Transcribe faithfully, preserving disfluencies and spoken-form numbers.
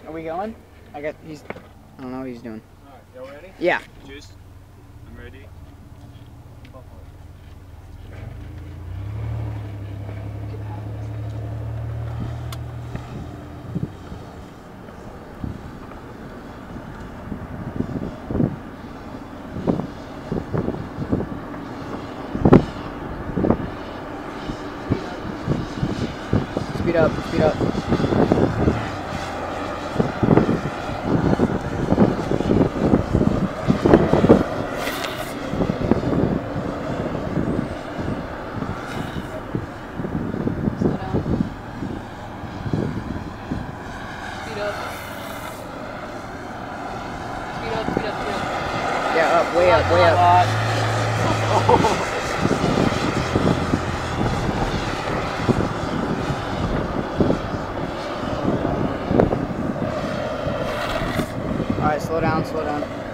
Are we going? I guess he's. I don't know what he's doing. Alright, y'all ready? Yeah. Juice? I'm ready. Speed up, speed up. Slow down. Speed up. Speed up, speed up, speed up. Yeah, up, way up, way up. Alright, slow down, slow down.